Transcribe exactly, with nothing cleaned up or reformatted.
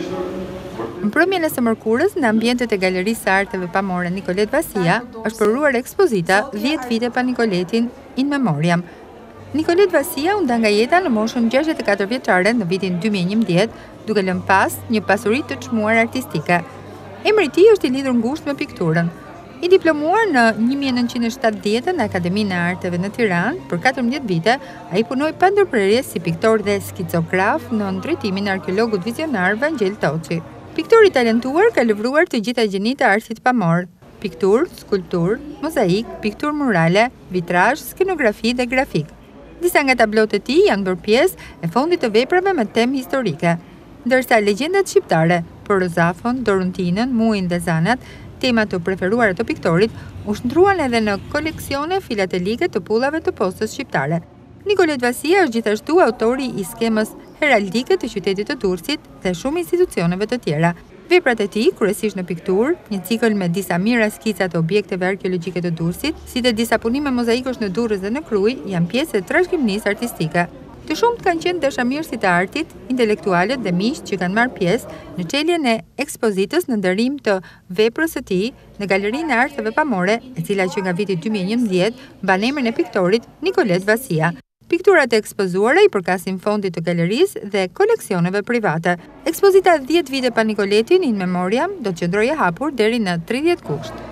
Në mbrëmjen e së mërkurës, në ambientet e Galerisë së Arteve Pamore Nikolet Vasia, është përruar ekspozita dhjetë vite pa Nikoletin In Memoriam. Nikolet Vasia u nda nga jeta në moshën gjashtëdhjetë e katër vjeçare në vitin dy mijë e njëmbëdhjetë, duke lënë pas një pasuri të çmuar artistike. Emri i tij është i lidhur ngushtë me pikturën. I diplomuar në një mijë e nëntëqind e shtatëdhjetë në Akademinë e Arteve në Tiranë për katërmbëdhjetë vite, ai punoi pa ndërprerje si piktor dhe skicograf në drejtimin e arkeologut vizionar Vangjel Toçi. Piktori talentuar ka lëvruar të gjitha gjenitë e artit pamor: pikturë, skulpturë, mozaik, pikturë murale, vitrazh, skenografi dhe grafik. Disa nga tablot e tij janë bërë pjesë e fondit të veprave me temë historike, ndërsa legjendat shqiptare, për Rozafon, Doruntinën, Muin dhe Zanat, temat të preferuara të piktorit, u shndruan edhe në koleksione filatelike të pullave të postës shqiptare. Nikolet Vasia është gjithashtu autori i skemës heraldike të qytetit të Durrësit dhe shumë institucioneve të tjera. Veprat e tij, kryesisht në pikturë, një cikël me disa mira skica të objekteve arkeologjike të Durrësit, si dhe disa punime mozaikosh në Durrës dhe në Krujë, janë pjesë e trashëgimisë artistike. Të shumt kanë qenë dashamirësit e artit, intelektualët dhe miqt që kanë marrë pjesë në çeljen e ekspozitës në nderim të veprës së tij në Galerinë e Arteve Pamore, e cila që nga viti dy mijë e njëmbëdhjetë mban emrin e piktorit Nikolet Vasia. Pikturat e ekspozuara i përkasin fondit të galerisë dhe koleksioneve private. Ekspozita dhjetë vite pa Nikoletin In Memoriam do të qëndrojë e hapur deri në tridhjetë gusht.